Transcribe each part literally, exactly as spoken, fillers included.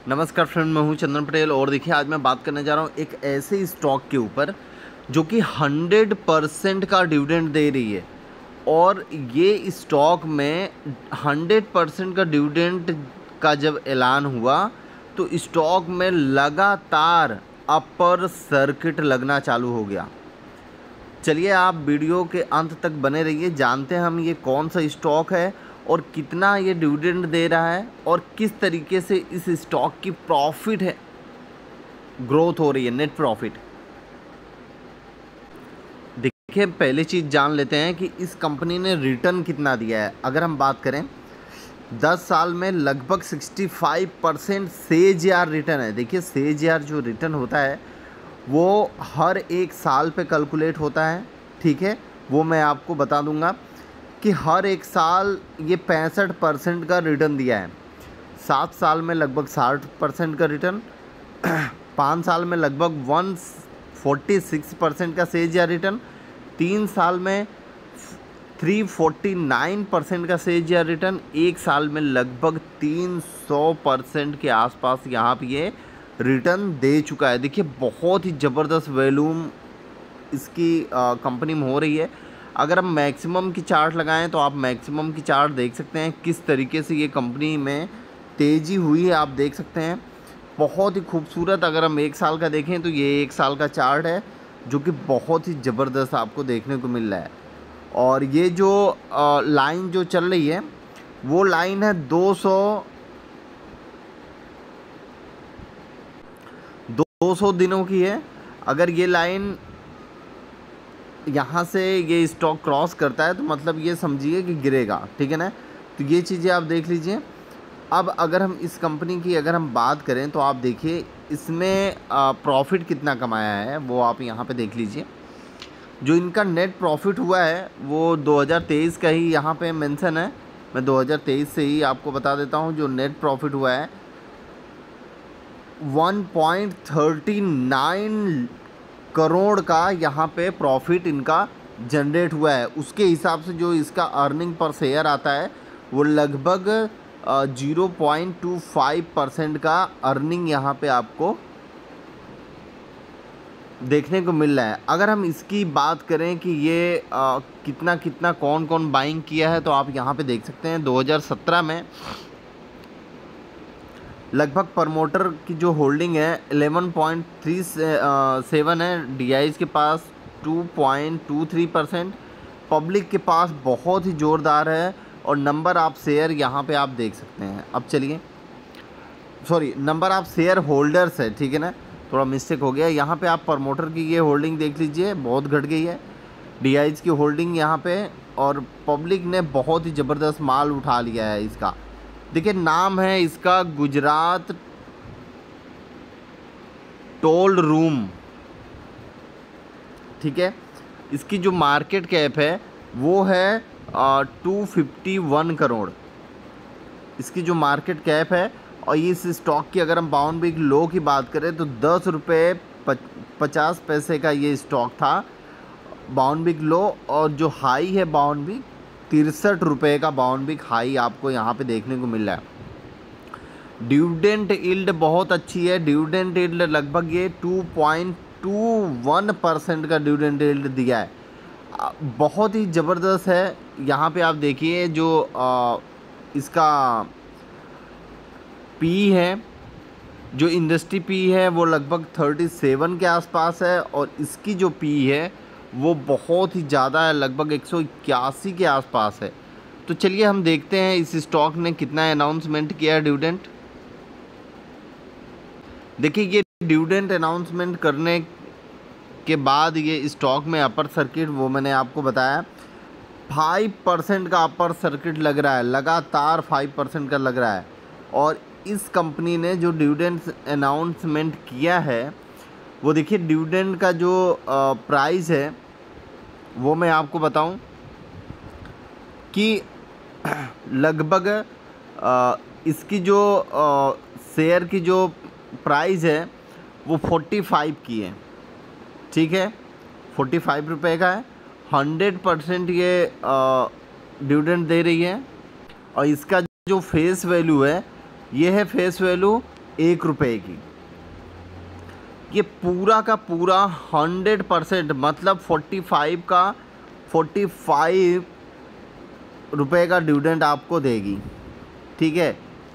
नमस्कार फ्रेंड, मैं हूं चंदन पटेल और देखिए आज मैं बात करने जा रहा हूं एक ऐसे स्टॉक के ऊपर जो कि हंड्रेड परसेंट का डिविडेंड दे रही है। और ये स्टॉक में हंड्रेड परसेंट का डिविडेंड का जब ऐलान हुआ तो स्टॉक में लगातार अपर सर्किट लगना चालू हो गया। चलिए आप वीडियो के अंत तक बने रहिए, जानते हैं हम ये कौन सा स्टॉक है और कितना ये डिविडेंड दे रहा है और किस तरीके से इस स्टॉक की प्रॉफिट है ग्रोथ हो रही है, नेट प्रॉफिट। देखिए पहली चीज़ जान लेते हैं कि इस कंपनी ने रिटर्न कितना दिया है। अगर हम बात करें दस साल में लगभग पैंसठ परसेंट सेजआर रिटर्न है। देखिए सेजआर जो रिटर्न होता है वो हर एक साल पे कैलकुलेट होता है, ठीक है, वो मैं आपको बता दूंगा कि हर एक साल ये पैंसठ परसेंट का रिटर्न दिया है। सात साल में लगभग साठ परसेंट का रिटर्न, पाँच साल में लगभग वन फोर्टी सिक्स परसेंट का सेजआर रिटर्न, तीन साल में थ्री फोर्टी नाइन परसेंट का सेजआर रिटर्न, एक साल में लगभग तीन सौ परसेंट के आसपास यहाँ पे ये रिटर्न दे चुका है। देखिए बहुत ही ज़बरदस्त वॉल्यूम इसकी कंपनी में हो रही है। अगर हम मैक्सिमम की चार्ट लगाएं तो आप मैक्सिमम की चार्ट देख सकते हैं किस तरीके से ये कंपनी में तेज़ी हुई है, आप देख सकते हैं बहुत ही खूबसूरत। अगर हम एक साल का देखें तो ये एक साल का चार्ट है जो कि बहुत ही ज़बरदस्त आपको देखने को मिल रहा है। और ये जो आ, लाइन जो चल रही है वो लाइन है दो सौ दो सौ दिनों की है। अगर ये लाइन यहाँ से ये स्टॉक क्रॉस करता है तो मतलब ये समझिए कि गिरेगा, ठीक है ना। तो ये चीज़ें आप देख लीजिए। अब अगर हम इस कंपनी की अगर हम बात करें तो आप देखिए इसमें प्रॉफिट कितना कमाया है वो आप यहाँ पे देख लीजिए। जो इनका नेट प्रॉफिट हुआ है वो दो हज़ार तेईस का ही यहाँ पे मेंशन है। मैं दो हज़ार तेईस से ही आपको बता देता हूँ। जो नेट प्रॉफिट हुआ है one point thirty nine crore का यहाँ पे प्रॉफिट इनका जनरेट हुआ है। उसके हिसाब से जो इसका अर्निंग पर शेयर आता है वो लगभग zero point two five percent का अर्निंग यहाँ पे आपको देखने को मिल रहा है। अगर हम इसकी बात करें कि ये आ, कितना कितना कौन कौन बाइंग किया है तो आप यहाँ पे देख सकते हैं दो हज़ार सत्रह में लगभग प्रमोटर की जो होल्डिंग है इलेवन पॉइंट थ्री सेवन है, डीआईज के पास two point two three percent, public के पास बहुत ही ज़ोरदार है और नंबर ऑफ शेयर यहाँ पे आप देख सकते हैं। अब चलिए sorry number of shareholders है, ठीक है ना, थोड़ा मिस्टेक हो गया। यहाँ पे आप प्रमोटर की ये होल्डिंग देख लीजिए बहुत घट गई है, डीआईज की होल्डिंग यहाँ पे, और पब्लिक ने बहुत ही ज़बरदस्त माल उठा लिया है इसका। देखिए नाम है इसका गुजरात टोल रूम, ठीक है। इसकी जो मार्केट कैप है वो है टू फिफ्टी वन करोड़ इसकी जो मार्केट कैप है। और इस स्टॉक की अगर हम बाउंड बिग लो की बात करें तो दस रुपये पचास पैसे का ये स्टॉक था बाउंड बिग लो, और जो हाई है बाउंड बिग तिरसठ रुपये का बाउंड बिग हाई आपको यहाँ पे देखने को मिल रहा है। डिविडेंड यील्ड बहुत अच्छी है, डिविडेंड यील्ड लगभग ये two point two one percent का डिविडेंड यील्ड दिया है, बहुत ही ज़बरदस्त है। यहाँ पे आप देखिए जो आ, इसका पी है, जो इंडस्ट्री पी है वो लगभग थर्टी सेवन के आसपास है, और इसकी जो पी है वो बहुत ही ज़्यादा है, लगभग एक सौ इक्यासी के आसपास है। तो चलिए हम देखते हैं इस स्टॉक ने कितना अनाउंसमेंट किया है डिविडेंड। देखिए ये डिविडेंड अनाउंसमेंट करने के बाद ये स्टॉक में अपर सर्किट वो मैंने आपको बताया फाइव परसेंट का अपर सर्किट लग रहा है, लगातार फाइव परसेंट का लग रहा है। और इस कंपनी ने जो डिविडेंड अनाउंसमेंट किया है वो देखिए डिविडेंड का जो प्राइस है वो मैं आपको बताऊं कि लगभग इसकी जो शेयर की जो प्राइस है वो पैंतालीस की है, ठीक है, पैंतालीस रुपए का है। हंड्रेड परसेंट ये डिविडेंड दे रही है। और इसका जो फेस वैल्यू है ये है फेस वैल्यू एक रुपये की। ये पूरा का पूरा हंड्रेड परसेंट मतलब फोर्टी फाइव का फोर्टी फाइव रुपये का डिविडेंड आपको देगी। ठीक है,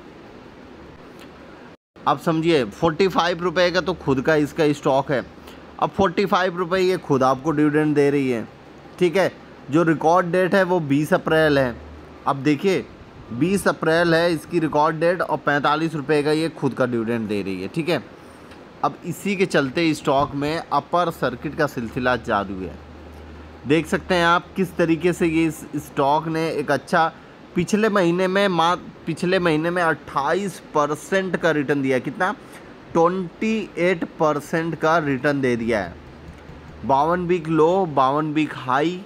अब समझिए फोर्टी फाइव रुपये का तो खुद का इसका स्टॉक है, अब फोर्टी फाइव रुपये ये खुद आपको डिविडेंड दे रही है। ठीक है, जो रिकॉर्ड डेट है वो बीस अप्रैल है। अब देखिए बीस अप्रैल है इसकी रिकॉर्ड डेट और पैंतालीस रुपये का ये खुद का डिविडेंड दे रही है। ठीक है, अब इसी के चलते स्टॉक में अपर सर्किट का सिलसिला जादू है। देख सकते हैं आप किस तरीके से ये इस स्टॉक ने एक अच्छा पिछले महीने में मा पिछले महीने में अट्ठाईस परसेंट का रिटर्न दिया। कितना? अट्ठाईस परसेंट का रिटर्न दे दिया है। बावन वीक लो, बावन वीक हाई।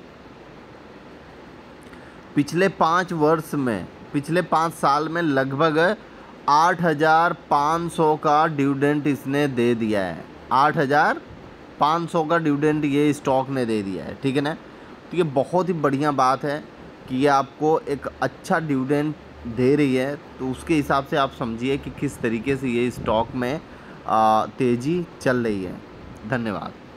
पिछले पाँच वर्ष में पिछले पाँच साल में लगभग आठ हज़ार पाँच सौ का डिविडेंड इसने दे दिया है। आठ हज़ार पाँच सौ का डिविडेंड ये स्टॉक ने दे दिया है। ठीक है ना, तो ये बहुत ही बढ़िया बात है कि ये आपको एक अच्छा डिविडेंड दे रही है। तो उसके हिसाब से आप समझिए कि किस तरीके से ये स्टॉक में तेज़ी चल रही है। धन्यवाद।